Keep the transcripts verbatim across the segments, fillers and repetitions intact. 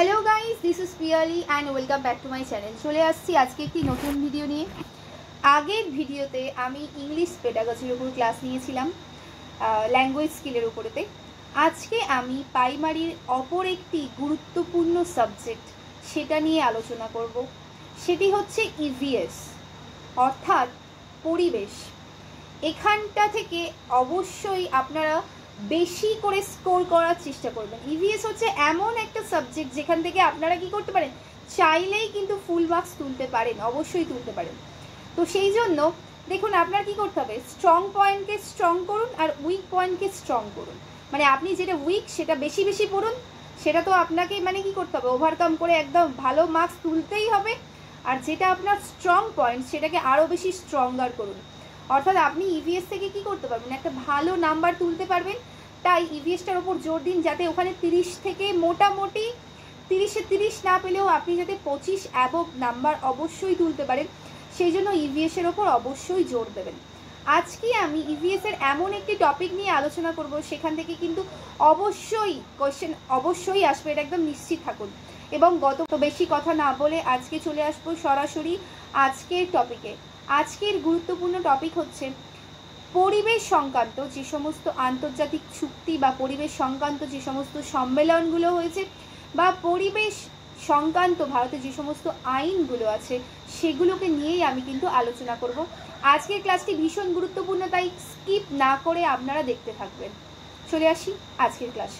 Hello guys, this is Piyali and welcome back to my channel. चले आसছি আজকে একটি নতুন ভিডিও নিয়ে। আগের ভিডিওতে আমি ইংলিশ পেডাগজির উপর ক্লাস নিয়েছিলাম, ল্যাঙ্গুয়েজ স্কিলের উপরেতে। আজকে আমি প্রাইমারির অপর একটি গুরুত্বপূর্ণ সাবজেক্ট সেটা নিয়ে আলোচনা করব। সেটি হচ্ছে ইভিএস অর্থাৎ পরিবেশ। এখানটা থেকে অবশ্যই আপনারা বেশি করে স্কোর করার চেষ্টা করবেন। ইভিএস হচ্ছে এমন একটা সাবজেক্ট যেখান থেকে আপনারা কি করতে পারেন, চাইলেই কিন্তু ফুল মার্কস তুলতে পারেন, অবশ্যই তুলতে পারেন। তো সেই জন্য দেখুন, আপনার কি করতে হবে, স্ট্রং পয়েন্টকে স্ট্রং করুন আর উইক পয়েন্টকে স্ট্রং করুন। মানে আপনি যেটা উইক সেটা বেশি বেশি পড়ুন, সেটা তো আপনাকে মানে কি করতে হবে, ওভারকাম করে একদম ভালো মার্কস তুলতেই হবে। আর যেটা আপনার স্ট্রং পয়েন্ট সেটাকে আরও বেশি স্ট্রঙ্গার করুন। অর্থাৎ আপনি ইভিএস থেকে কি করতে পারবেন, একটা ভালো নাম্বার তুলতে পারবেন। তাই ইভিএসটার ওপর জোর দিন, যাতে ওখানে তিরিশ থেকে মোটামুটি তিরিশে তিরিশ না পেলেও আপনি যাতে পঁচিশ অ্যাবভ নাম্বার অবশ্যই তুলতে পারেন। সেই জন্য ইভিএসের ওপর অবশ্যই জোর দেবেন। আজকে আমি ইভিএসের এমন একটি টপিক নিয়ে আলোচনা করব, সেখান থেকে কিন্তু অবশ্যই কোয়েশ্চেন অবশ্যই আসবে, এটা একদম নিশ্চিত থাকুন। এবং গত তো বেশি কথা না বলে আজকে চলে আসবো সরাসরি আজকের টপিকে। আজকের গুরুত্বপূর্ণ টপিক হচ্ছে পরিবেশ সংক্রান্ত যে সমস্ত আন্তর্জাতিক চুক্তি বা পরিবেশ সংক্রান্ত যে সমস্ত সম্মেলনগুলো হয়েছে বা পরিবেশ সংক্রান্ত ভারতে যে সমস্ত আইনগুলো আছে সেগুলোকে নিয়েই আমি কিন্তু আলোচনা করব। আজকের ক্লাসটি ভীষণ গুরুত্বপূর্ণ, তাই স্কিপ না করে আপনারা দেখতে থাকবেন। চলে আসি আজকের ক্লাসে।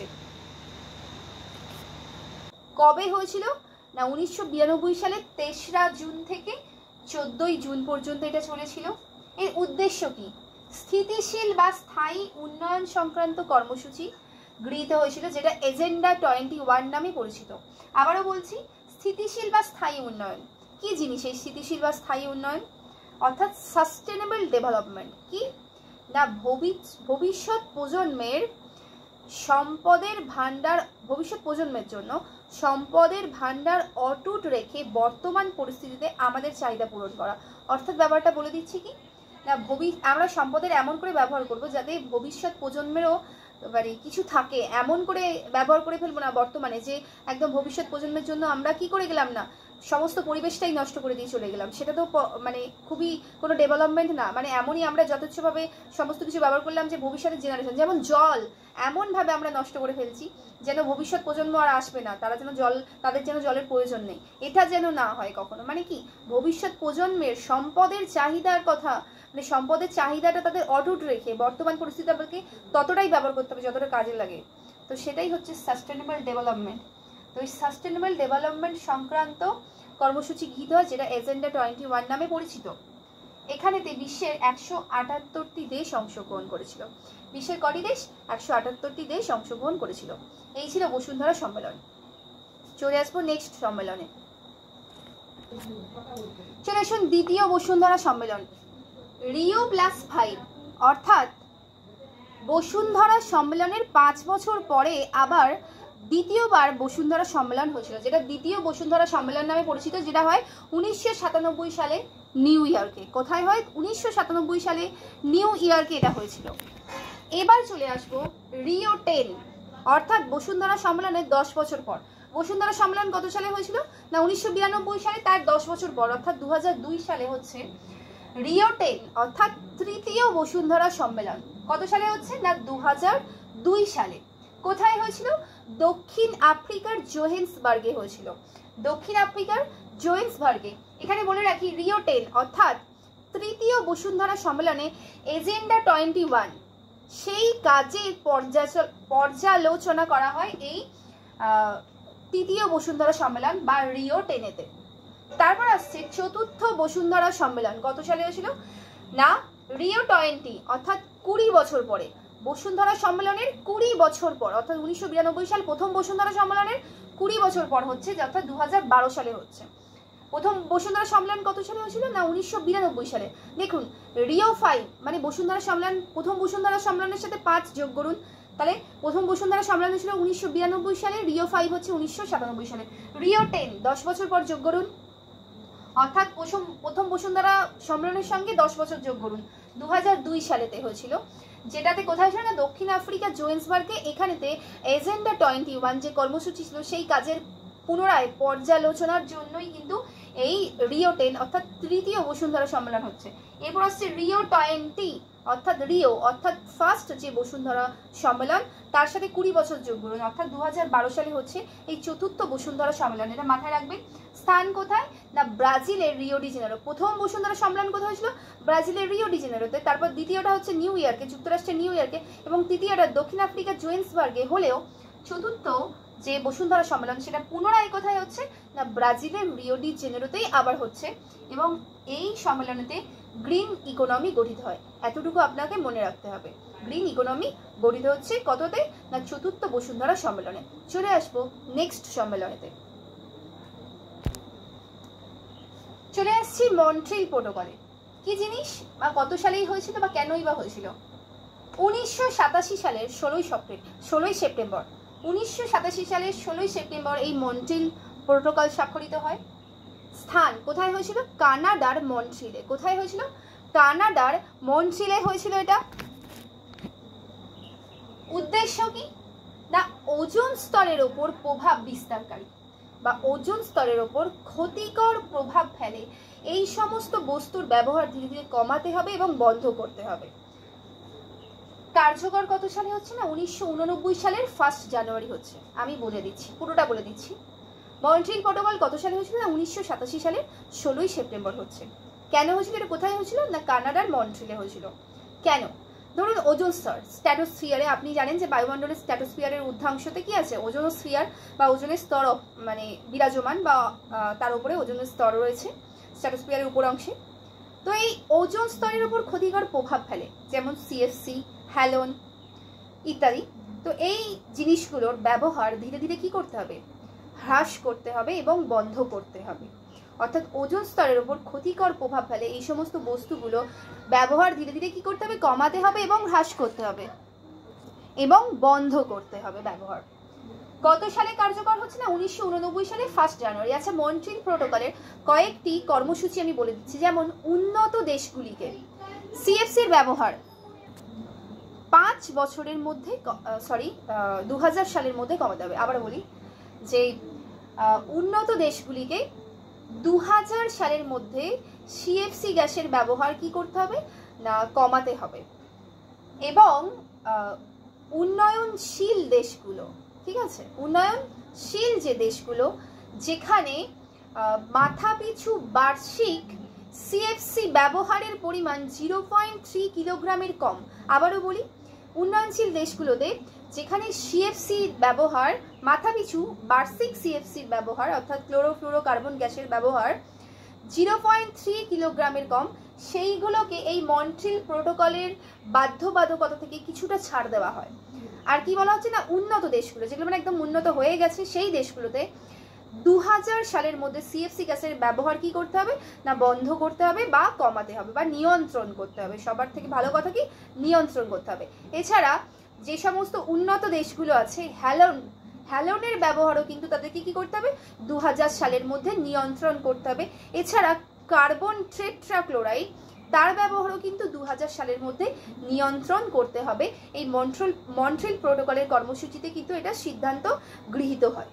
কবে হয়েছিল না, উনিশশো বিরানব্বই সালে তেসরা জুন থেকে চোদ্দই জুন পর্যন্ত এটা চলেছিল। এর উদ্দেশ্য কি, স্থিতিশীল বা স্থায়ী উন্নয়ন সংক্রান্ত কর্মসূচি গৃহীত হয়েছিল, যেটা এজেন্ডা টোয়েন্টি ওয়ান নামে পরিচিত। আবারও বলছি, স্থিতিশীল বা স্থায়ী উন্নয়ন কি জিনিস? এই স্থিতিশীল বা স্থায়ী উন্নয়ন অর্থাৎ সাস্টেনেবল ডেভেলপমেন্ট কি না, ভবিষ্যৎ প্রজন্মের সম্পদের ভাণ্ডার, ভবিষ্যৎ প্রজন্মের জন্য সম্পদের ভাণ্ডার অটুট রেখে বর্তমান পরিস্থিতিতে আমাদের চাহিদা পূরণ করা। অর্থাৎ ব্যাপারটা বলে দিচ্ছি কি না, ভবি আমরা সম্পদের এমন করে ব্যবহার করব যাতে ভবিষ্যৎ প্রজন্মেরও মানে কিছু থাকে, এমন করে ব্যবহার করে ফেলবো না বর্তমানে যে একদম ভবিষ্যৎ প্রজন্মের জন্য আমরা কি করে গেলাম না, সমস্ত পরিবেশটাই নষ্ট করে দিয়ে চলে গেলাম। সেটা তো মানে খুবই কোনো ডেভেলপমেন্ট না। মানে এমনই আমরা যথেচ্ছভাবে সমস্ত কিছু ব্যবহার করলাম যে ভবিষ্যতের জেনারেশন, যেমন জল এমনভাবে আমরা নষ্ট করে ফেলছি যেন ভবিষ্যৎ প্রজন্ম আর আসবে না, তারা যেন জল তাদের যেন জলের প্রয়োজন নেই, এটা যেন না হয় কখনো। মানে কি, ভবিষ্যৎ প্রজন্মের সম্পদের চাহিদার কথা, মানে সম্পদের চাহিদাটা তাদের অটুট রেখে বর্তমান পরিস্থিতিকে ততটাই ব্যবহার করতে হবে যতটা কাজে লাগে। তো সেটাই হচ্ছে সাস্টেনেবল ডেভেলপমেন্ট। তো এই সাস্টেনেবল ডেভেলপমেন্ট সংক্রান্ত কর্মসূচি গৃহীত হয়, যেটা এজেন্ডা টোয়েন্টি ওয়ান নামে পরিচিত। এখানেতে বিশ্বের একশো আটাত্তরটি দেশ অংশগ্রহণ করেছিল। বিশ্বের কটি দেশ? একশো আটাত্তরটি দেশ অংশগ্রহণ করেছিল। এই ছিল বসুন্ধরা সম্মেলন। চলে আসবো নেক্সট সম্মেলনে। চলে আসুন দ্বিতীয় বসুন্ধরা সম্মেলন, রিও প্লাস ফাইভ। অর্থাৎ বসুন্ধরা সম্মেলনের পাঁচ বছর পরে আবার দ্বিতীয়বার বসুন্ধরা সম্মেলন হয়েছিল, যেটা দ্বিতীয় বসুন্ধরা সম্মেলন নামে পরিচিত, যেটা হয় উনিশশো সাতানব্বই সালে নিউ ইয়র্কে। কোথায় হয়? উনিশশো সাতানব্বই সালে নিউ ইয়র্কে এটা হয়েছিল। এবার চলে আসবো রিও টেন, অর্থাৎ বসুন্ধরা সম্মেলনের দশ বছর পর। বসুন্ধরা সম্মেলন কত সালে হয়েছিল না, উনিশশো বিরানব্বই সালে, তার দশ বছর পর অর্থাৎ দু হাজার দুই সালে হচ্ছে রিও টেন, অর্থাৎ তৃতীয় বসুন্ধরা সম্মেলন। কত সালে হচ্ছে না, দু হাজার দুই সালে। কোথায় হয়েছিল? দক্ষিণ আফ্রিকার জোহেন্সবার্গে হয়েছিল। দক্ষিণ আফ্রিকার জোহেন্সবার্গে। এখানে বলে রাখি, রিও টেন অর্থাৎ তৃতীয় বসুন্ধরা সম্মেলনে এজেন্ডা টোয়েন্টি ওয়ান সেই কাজের পর্যালোচনা করা হয় এই তৃতীয় বসুন্ধরা সম্মেলন বা রিও টেনেতে। তারপর আসছে চতুর্থ বসুন্ধরা সম্মেলন। কত সালে হয়েছিল না, রিও টোয়েন্টি অর্থাৎ কুড়ি বছর পরে। বসুন্ধরা সম্মেলনের কুড়ি বছর পর, অর্থাৎ উনিশশো বিরানব্বই সাল প্রথম বসুন্ধরা সম্মেলনের কুড়ি বছর পর হচ্ছে, অর্থাৎ দু হাজার বারো সালে হচ্ছে। প্রথম বসুন্ধরা সম্মেলন কত সালে হয়েছিল না, উনিশশো বিরানব্বই সালে। দেখুন, রিও ফাইভ মানে বসুন্ধরা সম্মেলন, প্রথম বসুন্ধরা সম্মেলনের সাথে পাঁচ যোগ করুন, তাহলে প্রথম বসুন্ধরা সম্মেলন ছিল উনিশশো বিরানব্বই সালে, রিও ফাইভ হচ্ছে উনিশশো সাতানব্বই সালে। রিও টেন দশ বছর পর যোগ করুন, অর্থাৎ প্রথম বসুন্ধরা সম্মেলনের সঙ্গে দশ বছর যোগ করুন, দু হাজার দুই সালেতে হয়েছিল। যেটাতে কোথায় ছিল না, দক্ষিণ আফ্রিকা জোহেন্সবার্গে। এখানেতে এজেন্ডা টোয়েন্টি ওয়ান যে কর্মসূচি ছিল সেই কাজের পুনরায় পর্যালোচনার জন্যই কিন্তু এই রিও টেন অর্থাৎ তৃতীয় বসুন্ধরা সম্মেলন হচ্ছে। এরপর আসছে রিও টোয়েন্টি অর্থাৎ রিও অর্থাৎ ফার্স্ট যে বসুন্ধরা সম্মেলন, তার সাথে কুড়ি বছর যোগ করুন, অর্থাৎ দু হাজার বারো সালে হচ্ছে এই চতুর্থ বসুন্ধরা সম্মেলন। এটা মাথায় রাখবেন। স্থান কোথায় না ব্রাজিলের রিও ডি জেনেরো। প্রথম বসুন্ধরা সম্মেলন কোথায় হয়েছিল? ব্রাজিলের রিও ডি জেনেরোতে। তারপর দ্বিতীয়টা হচ্ছে নিউ ইয়র্কে, যুক্তরাষ্ট্রের নিউ ইয়র্কে, এবং তৃতীয়টা দক্ষিণ আফ্রিকার জোহেন্সবার্গে হলেও চতুর্থ যে বসুন্ধরা সম্মেলন সেটা পুনরায় কোথায় হচ্ছে না ব্রাজিলের রিও ডি জেনেরোতেই আবার হচ্ছে। এবং এই সম্মেলনেতে গ্রিন ইকোনমি গঠিত হয়, এতটুকু আপনাকে মনে রাখতে হবে। গ্রিন ইকোনমি গঠিত হচ্ছে কততে না চতুর্থ বসুন্ধরা সম্মেলনে। চলে আসবো নেক্সট সম্মেলনেতে। চলে আসছি মন্ট্রিল প্রোটোকলে। কি জিনিস বা কত সালেই হয়েছিল বা কেনই বা হয়েছিল? উনিশশো সাতাশি সালের ষোলোই সেপ্টেম্বর ষোলোই সেপ্টেম্বর উনিশশো সাতাশি সালের ষোলোই সেপ্টেম্বর এই মন্ট্রিল প্রোটোকল স্বাক্ষরিত হয়। স্থান কোথায় হয়েছিল? কানাডার মন্ট্রিলে। কোথায় হয়েছিল? কানাডার মন্ট্রিলে হয়েছিল এটা। উদ্দেশ্য কি না ওজোন স্তরের ওপর প্রভাব বিস্তারকারী বা ওজোন স্তরের ওপর ক্ষতিকর প্রভাব ফেলে এই সমস্ত বস্তুর ব্যবহার ধীরে ধীরে কমাতে হবে এবং বন্ধ করতে হবে। কার্যকর কত সালে হচ্ছে না উনিশশো উননব্বই সালের ফার্স্ট জানুয়ারি হচ্ছে। আমি বলে দিচ্ছি, পুরোটা বলে দিচ্ছি। মন্ট্রিল প্রোটোকল কত সালে হয়েছিল না উনিশশো সাতাশি সালের ষোলোই সেপ্টেম্বর হচ্ছে। কেন হয়েছিল? এটা কোথায় হয়েছিল না কানাডার মন্ট্রিলে হয়েছিল। কেন? ধরুন ওজোন স্তর স্ট্র্যাটোস্ফিয়ারে, আপনি জানেন যে বায়ুমণ্ডলের স্ট্র্যাটোস্ফিয়ারের ঊর্ধ্বাংশতে কি আছে? ওজোনোস্ফিয়ার বা ওজনের স্তর মানে বিরাজমান বা তার উপরে ওজনের স্তর রয়েছে স্ট্র্যাটোস্ফিয়ারের উপর অংশে। তো এই ওজোন স্তরের উপর ক্ষতিকর প্রভাব ফেলে যেমন সিএফসি, হ্যালোন ইত্যাদি। তো এই জিনিসগুলোর ব্যবহার ধীরে ধীরে কি করতে হবে? হ্রাস করতে হবে এবং বন্ধ করতে হবে। অর্থাৎ ওজোন স্তরের উপর ক্ষতিকর প্রভাব ফেলে এই সমস্ত বস্তুগুলো ব্যবহার ধীরে ধীরে কি করতে হবে? কমাতে হবে এবং হ্রাস করতে হবে এবং বন্ধ করতে হবে ব্যবহার। কত সালে কার্যকর হচ্ছে না উনিশশো উননব্বই সালে ফার্স্ট জানুয়ারি। আচ্ছা, মন্ট্রিল প্রোটোকলের কয়েকটি কর্মসূচি আমি বলে দিচ্ছি। যেমন উন্নত দেশগুলিকে সিএফসির ব্যবহার পাঁচ বছরের মধ্যে সরি দু হাজার সালের মধ্যে কমাতে হবে। আবার বলি যে উন্নত দেশগুলিকে দু হাজার সালের মধ্যে সিএফসি গ্যাসের ব্যবহার কি করতে হবে না কমাতে হবে। এবং উন্নয়নশীল দেশগুলো, ঠিক আছে, উন্নয়নশীল যে দেশগুলো যেখানে মাথাপিছু বার্ষিক সিএফসি ব্যবহারের পরিমাণ জিরো পয়েন্ট থ্রি কিলোগ্রামের কম। আবারও বলি, উন্নয়নশীল দেশগুলোতে যেখানে সিএফসির ব্যবহার মাথাপিছু বার্ষিক সিএফসির ব্যবহার অর্থাৎ ক্লোরোফ্লুরোকার্বন গ্যাসের ব্যবহার জিরো পয়েন্ট থ্রি কিলোগ্রামের কম, সেইগুলোকে এই মন্ট্রিল প্রোটোকলের বাধ্যবাধকতা থেকে কিছুটা ছাড় দেওয়া হয়। আর কি বলা হচ্ছে না উন্নত দেশগুলো যেগুলো মানে একদম উন্নত হয়ে গেছে সেই দেশগুলোতে দু হাজার সালের মধ্যে সিএফসি গ্যাসের ব্যবহার কি করতে হবে না বন্ধ করতে হবে বা কমাতে হবে বা নিয়ন্ত্রণ করতে হবে। সবার থেকে ভালো কথা কি নিয়ন্ত্রণ করতে হবে। এছাড়া যে সমস্ত উন্নত দেশগুলো আছে হ্যালোন হ্যালোনের ব্যবহারও কিন্তু তাদেরকে কি করতে হবে দু হাজার সালের মধ্যে নিয়ন্ত্রণ করতে হবে। এছাড়া কার্বন টেট্রাক্লোরাইড তার ব্যবহারও কিন্তু দু হাজার সালের মধ্যে নিয়ন্ত্রণ করতে হবে। এই মন্ট্রিল মন্ট্রিল প্রোটোকলের কর্মসূচিতে কিন্তু এটা সিদ্ধান্ত গৃহীত হয়।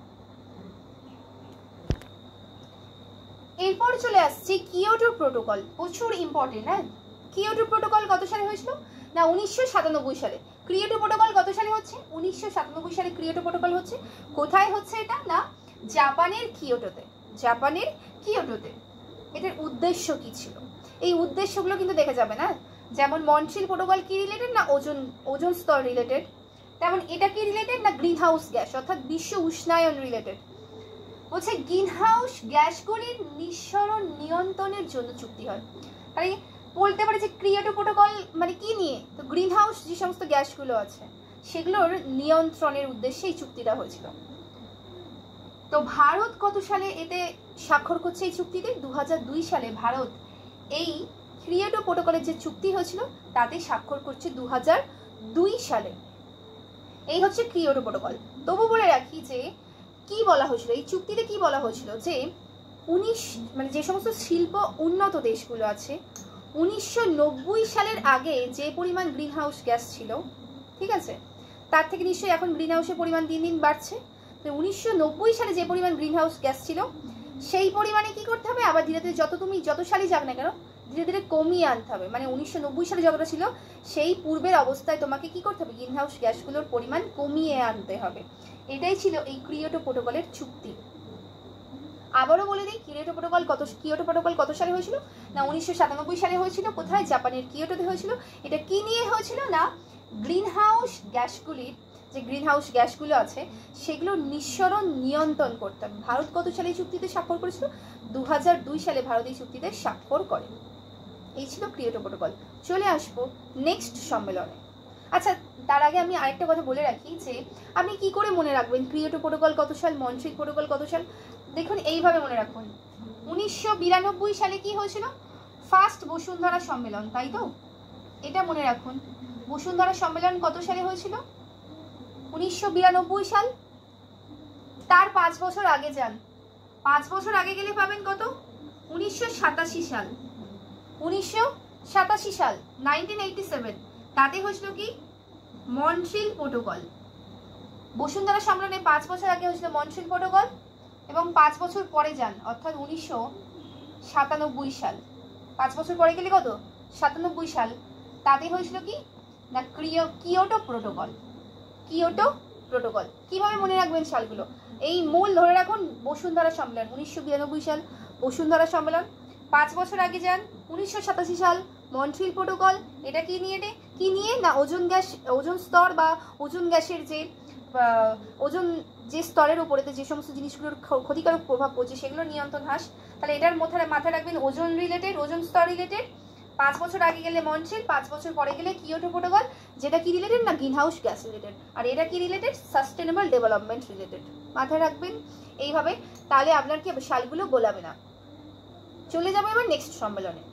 এরপর চলে আসছে কিয়োটো প্রোটোকল, প্রচুর ইম্পর্টেন্ট। হ্যাঁ, কিয়োটো প্রোটোকল কত সালে হয়েছিল না উনিশশো সাতানব্বই সালে। কিয়োটো প্রোটোকল কত সালে হচ্ছে উনিশশো সাতানব্বই সালে কিয়োটো প্রোটোকল হচ্ছে। কোথায় হচ্ছে এটা না জাপানের কিয়োটোতে। জাপানের কিয়োটোতে। এটার উদ্দেশ্য কি ছিল এই উদ্দেশ্যগুলো কিন্তু দেখে যাবে না। যেমন মন্ট্রিল প্রোটোকল কি রিলেটেড না ওজন ওজন স্তর রিলেটেড, তেমন এটা কি রিলেটেড না গ্রিন হাউস গ্যাস অর্থাৎ বিশ্ব উষ্ণায়ন রিলেটেড। বলছে গ্রিন হাউস গ্যাসগুলির নিঃসরণ নিয়ন্ত্রণের জন্য চুক্তি হয়। তাই বলতে পারে যে কিয়োটো প্রোটোকল মানে কি নিয়ে, তো গ্রিন হাউস যে সমস্ত গ্যাসগুলো আছে সেগুলোর নিয়ন্ত্রণের উদ্দেশ্যে এই চুক্তিটা হয়েছিল। তো ভারত কত সালে এতে স্বাক্ষর করছে এই চুক্তিতে দু হাজার দুই সালে ভারত এই কিয়োটো প্রোটোকলের যে চুক্তি হয়েছিল তাতে স্বাক্ষর করছে দু হাজার দুই সালে। এই হচ্ছে কিয়োটো প্রোটোকল। তবু বলে রাখি যে কি বলা হয়েছিল এই চুক্তিতে, কি বলা হয়েছিল যে উনিশ মানে যে সমস্ত শিল্প উন্নত দেশগুলো আছে উনিশশো নব্বই সালের আগে যে পরিমাণ গ্রিন হাউস গ্যাস ছিল, ঠিক আছে, তার থেকে নিশ্চয়ই এখন গ্রিন হাউসের পরিমাণ দিন দিন বাড়ছে। তো উনিশশো নব্বই সালে যে পরিমাণ গ্রিন হাউস গ্যাস ছিল সেই পরিমাণে কি করতে হবে, আবার ধীরে ধীরে যত তুমি যত সালই যাক না কেন ধীরে ধীরে কমিয়ে আনতে হবে। মানে উনিশশো নব্বই সালে যতটা ছিল সেই পূর্বের অবস্থায় তোমাকে কি করতে হবে, গ্রিন হাউস গ্যাসগুলোর পরিমাণ কমিয়ে আনতে হবে। এটাই ছিল এই কিয়োটো প্রোটোকলের চুক্তি। আবারও বলে দিই, কিয়োটো প্রোটোকল কত কিয়োটো প্রোটোকল কত সালে হয়েছিল না উনিশশো সাতানব্বই সালে হয়েছিল। কোথায়? জাপানের কিয়োটোতে হয়েছিল। এটা কি নিয়ে হয়েছিল না গ্রিন হাউস গ্যাসগুলির যে গ্রিন হাউস গ্যাসগুলো আছে সেগুলোর নিঃসরণ নিয়ন্ত্রণ করতে হবে। ভারত কত সালে এই চুক্তিতে স্বাক্ষর করেছিল? দু হাজার দুই সালে ভারত এই চুক্তিতে স্বাক্ষর করে। এই ছিল কিয়োটো প্রোটোকল। চলে আসবো নেক্সট সম্মেলনে। আচ্ছা, তার আগে আমি আরেকটা কথা বলে রাখি যে আপনি কি করে মনে রাখবেন কিয়োটো প্রোটোকল কত সাল, মন্ট্রিল প্রোটোকল কত সাল? দেখুন এইভাবে মনে রাখুন, উনিশশো বিরানব্বই সালে কি হয়েছিল? ফার্স্ট বসুন্ধরা সম্মেলন, তাই তো? এটা মনে রাখুন, বসুন্ধরা সম্মেলন কত সালে হয়েছিল? উনিশশো বিরানব্বই সাল। তার পাঁচ বছর আগে যান, পাঁচ বছর আগে গেলে পাবেন কত? উনিশশো সাতাশি সাল। উনিশশো সাতাশি সাল নাইনটিন এইটি সেভেন, তাতে হয়েছিল কি মন্ট্রিল প্রোটোকল। বসুন্ধরা সম্মেলনে পাঁচ বছর আগে হয়েছিল মন্ট্রিল প্রোটোকল, এবং পাঁচ বছর পরে যান অর্থাৎ উনিশশো সাতানব্বই সাল। পাঁচ বছর পরে গেলে কত? সাতানব্বই সাল, তাতে হয়েছিল কি না কিয়োটো প্রোটোকল। কিয়োটো প্রোটোকল কিভাবে মনে রাখবেন সালগুলো? এই মূল ধরে রাখুন, বসুন্ধরা সম্মেলন উনিশশো বিরানব্বই সাল বসুন্ধরা সম্মেলন। পাঁচ বছর আগে যান উনিশশো সাতাশি সাল মন্ট্রিল প্রোটোকল। এটা কি নিয়ে কি নিয়ে না ওজোন গ্যাস, ওজোন স্তর বা ওজোন গ্যাসের যে ওজোন যে স্তরের উপরেতে যে সমস্ত জিনিসগুলোর ক্ষতিকারক প্রভাব পড়ছে সেগুলো নিয়ন্ত্রণ হ্রাস। তাহলে এটার মাথায় মাথায় রাখবেন ওজোন রিলেটেড, ওজোন স্তর রিলেটেড। পাঁচ বছর আগে গেলে মন্ট্রিল, পাঁচ বছর পরে গেলে কিয়োটো প্রোটোকল, যেটা কি রিলেটেড না গ্রিন হাউস গ্যাস রিলেটেড। আর এটা কি রিলেটেড? Sustainable development related. মাথায় রাখবেন এইভাবে, তাহলে আপনার কি সালগুলো গোলাবে না। চলে যাবো এবার নেক্সট সম্মেলনে।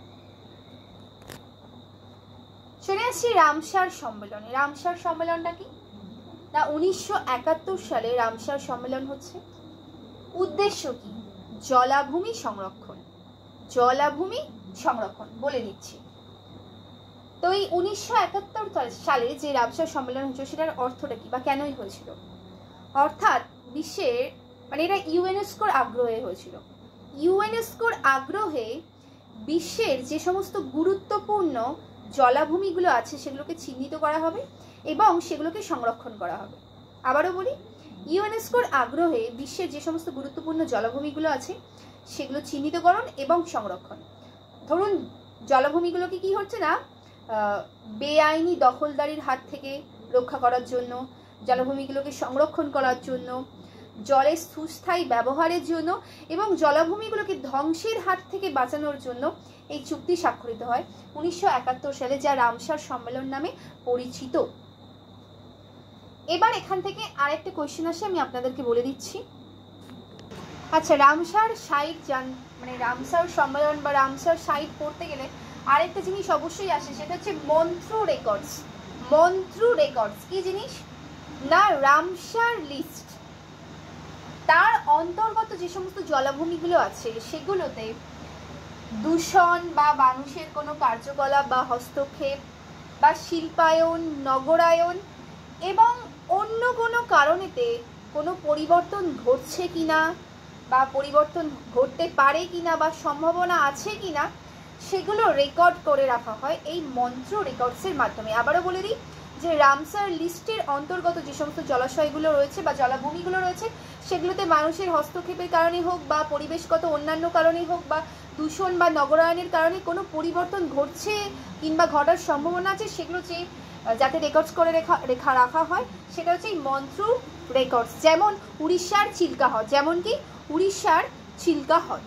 চলে আসছি রামসার সম্মেলনে। রামসার সম্মেলনটা কি না উনিশশো একাত্তর সালে রামসার সম্মেলন হচ্ছে। উদ্দেশ্য কি? জলাভূমি সংরক্ষণ। জলাভূমি সংরক্ষণ বলে দিচ্ছি। তো এই উনিশশো একাত্তর সালে যে রামসার সম্মেলন হয়েছিল সেটার অর্থটা কি বা কেনই হয়েছিল? অর্থাৎ বিশ্বের মানে এটা ইউনেস্কোর আগ্রহে হয়েছিল। ইউনেস্কোর আগ্রহে বিশ্বের যে সমস্ত গুরুত্বপূর্ণ জলাভূমিগুলো আছে সেগুলোকে চিহ্নিত করা হবে এবং সেগুলোকে সংরক্ষণ করা হবে। আবারও বলি, ইউনেস্কোর আগ্রহে বিশ্বের যে সমস্ত গুরুত্বপূর্ণ জলাভূমিগুলো আছে সেগুলো চিহ্নিতকরণ এবং সংরক্ষণ। ধরুন জলাভূমিগুলোকে কি হচ্ছে না বেআইনি দখলদারির হাত থেকে রক্ষা করার জন্য, জলাভূমিগুলোকে সংরক্ষণ করার জন্য, জলের সুস্থায়ী ব্যবহারের জন্য এবং জলাভূমিগুলোকে ধ্বংসের হাত থেকে বাঁচানোর জন্য এই চুক্তি স্বাক্ষরিত হয় উনিশশো একাত্তর সালে, যা রামসার সম্মেলন নামে পরিচিত। এবার এখান থেকে আরেকটা কোয়েশ্চেন আসে, আমি আপনাদেরকে বলে দিচ্ছি। আচ্ছা, রামসার সাইট জান মানে রামসার সম্মেলন বা রামসার সাইট পড়তে গেলে আরেকটা জিনিস অবশ্যই আসে, সেটা হচ্ছে মন্ত্র রেকর্ডস। মন্ত্র রেকর্ডস কি জিনিস না রামসার লিস্ট। তার অন্তর্গত যে সমস্ত জলাভূমিগুলো আছে সেগুলোতে দূষণ বা মানুষের কোনো কার্যকলাপ বা হস্তক্ষেপ বা শিল্পায়ন, নগরায়ন এবং অন্য কোনো কারণেতে কোনো পরিবর্তন ঘটছে কিনা বা পরিবর্তন ঘটতে পারে কিনা বা সম্ভাবনা আছে কিনা সেগুলো রেকর্ড করে রাখা হয় এই মন্ত্র রেকর্ডসের মাধ্যমে। আবারও বলে দিই যে রামসার লিস্টের অন্তর্গত যে সমস্ত জলাশয়গুলো রয়েছে বা জলাভূমিগুলো রয়েছে সেগুলোতে মানুষের হস্তক্ষেপের কারণে হোক বা পরিবেশগত অন্যান্য কারণেই হোক বা দূষণ বা নগরায়নের কারণে কোনো পরিবর্তন ঘটছে কিংবা ঘটার সম্ভাবনা আছে সেগুলো যে যাতে রেকর্ডস করে রেখা রেখা রাখা হয় সেটা হচ্ছে এই মন্ত্র রেকর্ডস। যেমন উড়িষ্যার চিল্কা হ্রদ, যেমন কি উড়িষ্যার চিল্কা হ্রদ।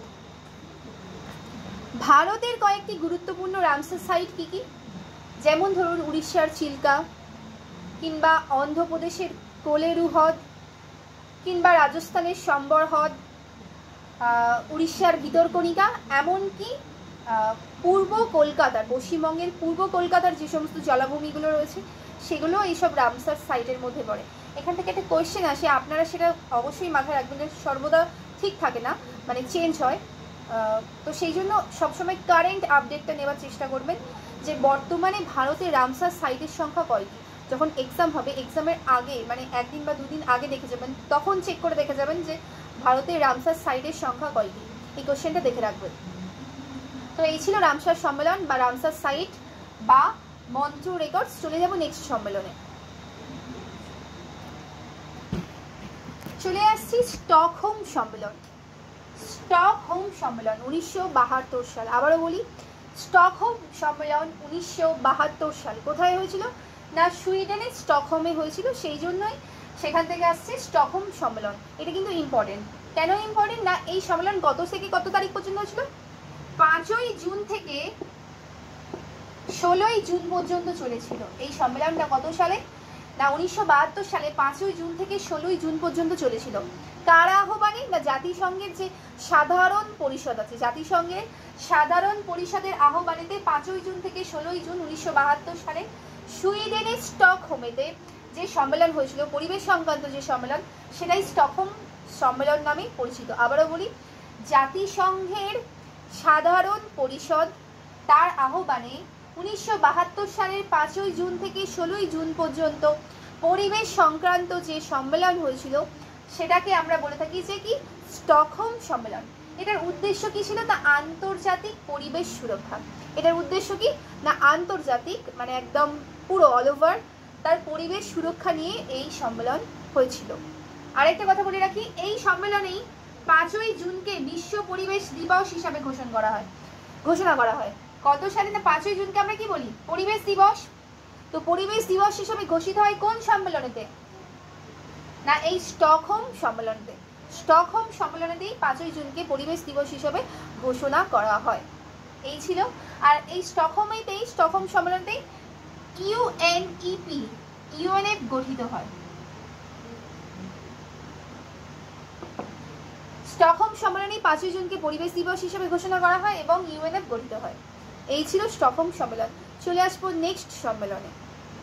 ভারতের কয়েকটি গুরুত্বপূর্ণ রামসার সাইট কি কি? যেমন ধরুন উড়িষ্যার চিল্কা, কিংবা অন্ধ্রপ্রদেশের কোলেরু হ্রদ, কিংবা রাজস্থানের সম্বর হ্রদ, উড়িষ্যার ভিতরকণিকা, এমনকি পূর্ব কলকাতার পশ্চিমবঙ্গের পূর্ব কলকাতার যে সমস্ত জলাভূমিগুলো রয়েছে সেগুলো এইসব রামসার সাইটের মধ্যে পড়ে। এখান থেকে একটা কোয়েশ্চেন আসে, আপনারা সেটা অবশ্যই মাথায় রাখবেন, সর্বদা ঠিক থাকে না, মানে চেঞ্জ হয়। তো সেই জন্য সবসময় কারেন্ট আপডেটটা নেওয়ার চেষ্টা করবেন যে বর্তমানে ভারতে রামসার সাইটের সংখ্যা কয়টি। যখন এক্সাম হবে এক্সামের আগে মানে একদিন বা দুদিন আগে দেখে যাবেন, তখন চেক করে দেখে যাবেন যে ভারতের রামসার সাইটের সংখ্যা কয়টি, এই কোশ্চেনটা দেখে রাখবেন। তো এই ছিল রামসার সম্মেলন বা রামসার সাইট বা মন্ত্র রেকর্ডস। চলে যাব নেক্সট সম্মেলনে। চলে আসছি স্টকহোম সম্মেলন। স্টকহোম সম্মেলন উনিশশো বাহাত্তর সাল। আবারও বলি, স্টকহোম সম্মেলন উনিশশো বাহাত্তর সাল কোথায় হয়েছিল না সুইডেনের স্টকহোমে হয়েছিল, সেই জন্যই সেখান থেকে আসছে স্টকহোম সম্মেলন। এটা কিন্তু ইম্পর্টেন্ট। কেন ইম্পর্টেন্ট না এই সম্মেলন কত থেকে কত তারিখ পর্যন্ত হয়েছিল? পাঁচই জুন থেকে ষোলোই জুন পর্যন্ত চলেছিল। এই সম্মেলনটা কত সালে না উনিশশো বাহাত্তর সালে পাঁচই জুন থেকে ষোলোই জুন পর্যন্ত চলেছিল। কার আহ্বানে না জাতিসংঘের যে সাধারণ পরিষদ আছে, জাতিসংঘের সাধারণ পরিষদের আহ্বানেতে পাঁচই জুন থেকে ষোলোই জুন উনিশশো বাহাত্তর সালে সুইডেনের স্টকহোমেতে যে সম্মেলন হয়েছিল পরিবেশ সংক্রান্ত যে সম্মেলন, সেটাই স্টকহোম সম্মেলন নামে পরিচিত। আবারও বলি, জাতিসংঘের সাধারণ পরিষদ তার আহ্বানে উনিশশো বাহাত্তর সালের পাঁচই জুন থেকে ষোলোই জুন পর্যন্ত পরিবেশ সংক্রান্ত যে সম্মেলন হয়েছিল সেটাকে আমরা বলে থাকি যে কি স্টকহোম সম্মেলন। এটার উদ্দেশ্য কি ছিল না আন্তর্জাতিক পরিবেশ সুরক্ষা। এটার উদ্দেশ্য কি না আন্তর্জাতিক মানে একদম পুরো অল ওভার তার পরিবেশ সুরক্ষা নিয়ে এই সম্মেলন হয়েছিল। আরেকটা কথা বলে রাখি, এই সম্মেলনেই পাঁচই জুনকে বিশ্ব পরিবেশ দিবস হিসাবে ঘোষণা করা হয় ঘোষণা করা হয় কত সালে না পাঁচই জুনকে আমরা কি বলি পরিবেশ দিবস। তো পরিবেশ দিবস হিসাবে ঘোষিত হয় কোন সম্মেলনেতে না এই স্টকহোম সম্মেলনেতে। স্টকহোম সম্মেলনেতেই পাঁচই জুনকে পরিবেশ দিবস হিসাবে ঘোষণা করা হয়। এই ছিল। আর এই স্টকহোমেতেই স্টকহোম সম্মেলনেতেই ইউএনইপি ইউএনএফ গঠিত হয়। স্টকহোম সম্মেলনেই পাঁচই জুনকে পরিবেশ দিবস হিসেবে ঘোষণা করা হয় এবং ইউএনএফ গঠিত হয়। এই ছিল স্টকহোম সম্মেলন। চলে আসবো নেক্সট সম্মেলনে।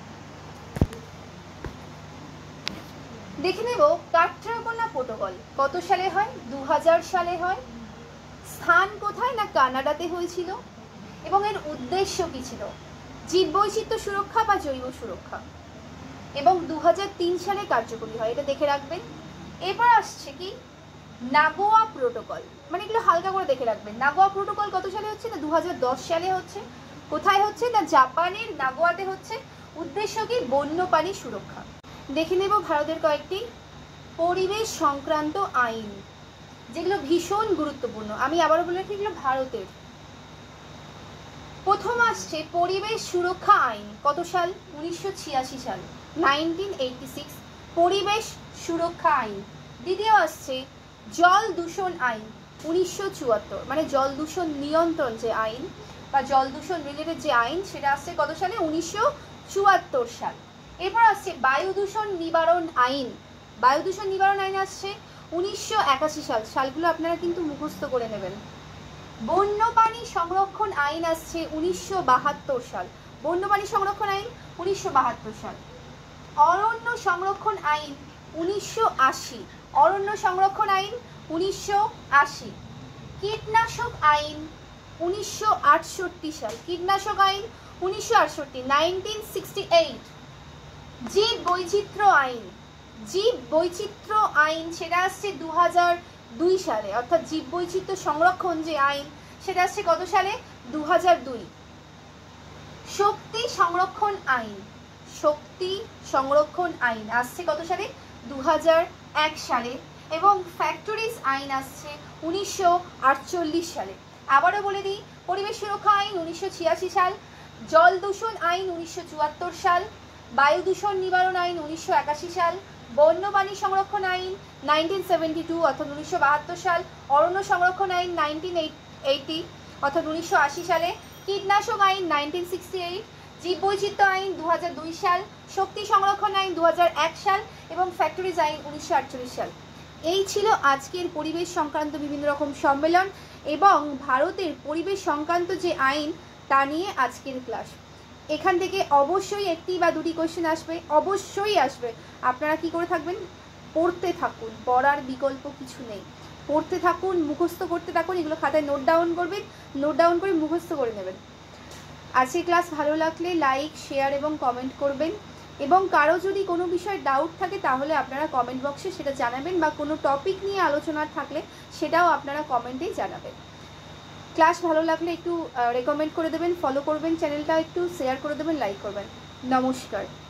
দেখে নেব কাটরাগোনা প্রোটোকল কত সালে হয়? দু হাজার সালে হয়। স্থান কোথায় না কানাডাতে হয়েছিল এবং এর উদ্দেশ্য কি ছিল? জীববৈচিত্র্য সুরক্ষা বা জৈব সুরক্ষা, এবং দু হাজার তিন সালে কার্যকরী হয়। এটা দেখে রাখবেন। এবার আসছে কি নাগোয়া প্রোটোকল, মানে এগুলো হালকা করে দেখে রাখবেন। নাগোয়া প্রোটোকল কত সালে হচ্ছে না দু হাজার দশ সালে হচ্ছে। কোথায় হচ্ছে না জাপানের নাগোয়াতে হচ্ছে। উদ্দেশ্য কি বন্যপ্রাণী সুরক্ষা। দেখে নেব ভারতের কয়েকটি পরিবেশ সংক্রান্ত আইন যেগুলো ভীষণ গুরুত্বপূর্ণ। আমি আবারও বলে রাখি এগুলো ভারতের। প্রথম আসছে পরিবেশ সুরক্ষা আইন কত সাল? উনিশশো ছিয়াশি সাল, নাইনটিন এইটটি সিক্স পরিবেশ সুরক্ষা আইন। দ্বিতীয় আসছে জল দূষণ আইন উনিশশো চুয়াত্তর, মানে জল দূষণ নিয়ন্ত্রণ যে আইন বা জল দূষণ রিলেটেড যে আইন সেটা আসছে কত সালে? উনিশশো চুয়াত্তর সাল। এরপর আসছে বায়ু দূষণ নিবারণ আইন। বায়ু দূষণ নিবারণ আইন আসছে উনিশশো একাশি সাল। সালগুলো আপনারা কিন্তু মুখস্থ করে নেবেন। বন্যপ্রাণী সংরক্ষণ আইন আসছে উনিশশো বাহাত্তর সাল। বন্যপ্রাণী সংরক্ষণ আইন উনিশশো বাহাত্তর সাল। অরণ্য সংরক্ষণ আইন উনিশশো আশি। অরণ্য সংরক্ষণ আইন উনিশশো আশি। কীটনাশক আইন উনিশশো আটষট্টি সাল। কীটনাশক আইন উনিশশো আটষট্টি, নাইনটিন সিক্সটি এইট। জীব বৈচিত্র্য আইন জীব বৈচিত্র্য আইন সেটা আসছে দু হাজার দুই সালে, অর্থাৎ জীব বৈচিত্র্য সংরক্ষণ যে আইন সেটা আসছে কত সালে? দু হাজার দুই। শক্তি সংরক্ষণ আইন শক্তি সংরক্ষণ আইন আসছে কত সালে? দু হাজার এক সালে। এবং ফ্যাক্টরিজ আইন আসছে উনিশশো আটচল্লিশ সালে। আবারও বলে দিই, পরিবেশ সুরক্ষা আইন উনিশশো ছিয়াশি সাল, জল দূষণ আইন উনিশশো চুয়াত্তর সাল, বায়ু দূষণ নিবারণ আইন উনিশশো একাশি সাল, বন্যপ্রাণী সংরক্ষণ আইন নাইনটিন সেভেন্টি টু অর্থাৎ উনিশশো বাহাত্তর সাল, অরণ্য সংরক্ষণ আইন নাইনটিন এইটি অর্থাৎ উনিশশো আশি সালে, কীটনাশক আইন নাইনটিন সিক্সটি এইট, জীববৈচিত্র্য আইন দু হাজার দুই সাল, শক্তি সংরক্ষণ আইন দু হাজার এক সাল এবং ফ্যাক্টরিজ আইন উনিশশো আটচল্লিশ সাল। এই ছিল আজকের পরিবেশ সংক্রান্ত বিভিন্ন রকম সম্মেলন এবং ভারতের পরিবেশ সংক্রান্ত যে আইন তা নিয়ে আজকের ক্লাস। এখান থেকে অবশ্যই একটি বা দুটি কোয়েশ্চেন আসবে, অবশ্যই আসবে। আপনারা কি করে থাকবেন? পড়তে থাকুন, পড়ার বিকল্প কিছু নেই। পড়তে থাকুন, মুখস্থ করতে থাকুন, এগুলো খাতায় নোট ডাউন করবেন, নোট ডাউন করে মুখস্থ করে নেবেন। আজকের ক্লাস ভালো লাগলে লাইক, শেয়ার এবং কমেন্ট করবেন। এবং কারো যদি কোনো বিষয়ে ডাউট থাকে তাহলে আপনারা কমেন্ট বক্সে সেটা জানাবেন, বা কোনো টপিক নিয়ে আলোচনা থাকলে সেটাও আপনারা কমেন্টেই জানাবেন। ক্লাস ভালো লাগলে একটু রেকমেন্ড করে দেবেন, ফলো করবেন চ্যানেলটা, একটু শেয়ার করে দেবেন, লাইক করবেন। নমস্কার।